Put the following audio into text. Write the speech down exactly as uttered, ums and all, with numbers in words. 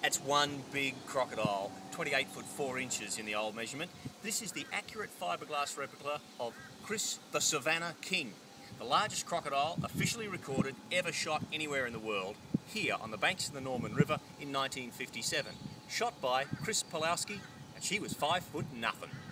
That's one big crocodile, twenty-eight foot four inches in the old measurement. This is the accurate fiberglass replica of Krys the Savannah King, the largest crocodile officially recorded ever shot anywhere in the world, here on the banks of the Norman River in nineteen fifty-seven. Shot by Krys, and she was five foot nothing.